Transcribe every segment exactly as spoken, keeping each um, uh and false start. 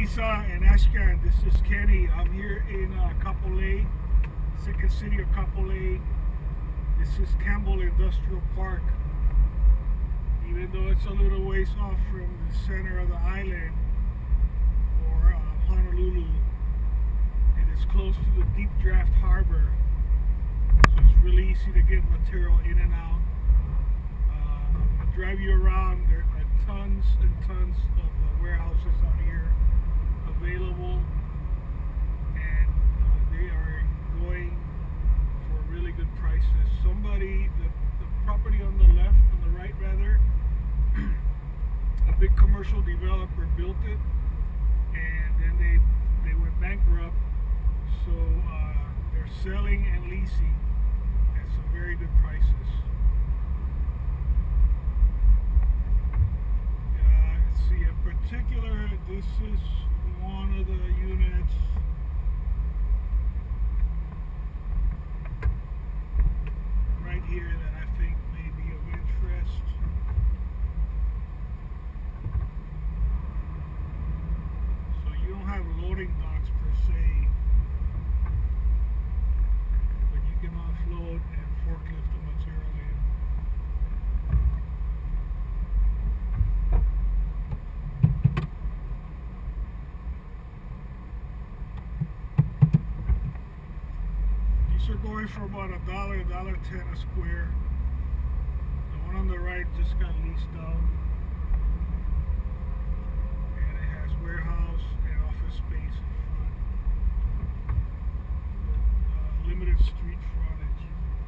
Mesa and Ashcan. This is Kenny. I'm here in uh, Kapolei, second city of Kapolei. This is Campbell Industrial Park. Even though it's a little ways off from the center of the island or uh, Honolulu, it is close to the Deep Draft Harbor, so it's really easy to get material in and out. Uh, I'm going to drive you around. There are tons and tons of uh, warehouses out here available, and uh, they are going for really good prices. Somebody, the, the property on the left, on the right rather, a big commercial developer built it, and then they they went bankrupt, so uh, they're selling and leasing at some very good prices. Uh, let's see, in particular, this is one of the units. Right here that I think may be of interest. So you don't have loading docks per se, but you can offload and forklift the material in. These are going for about a dollar, a dollar ten a square. The one on the right just got leased out, and it has warehouse and office space in front, with uh, limited street frontage.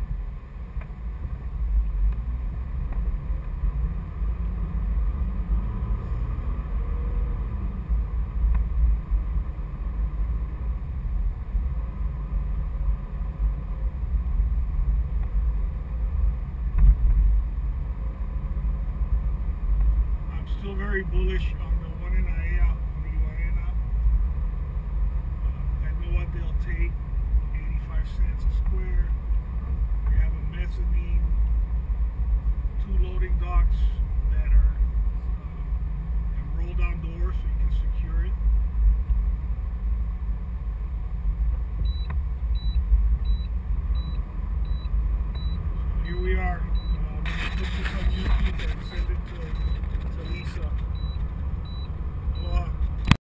Still very bullish on the one in Aiea, on the Iwanena. Uh, I know what they'll take, eighty-five cents a square. We have a mezzanine, two loading docks that are uh, have roll down doors so you can secure it.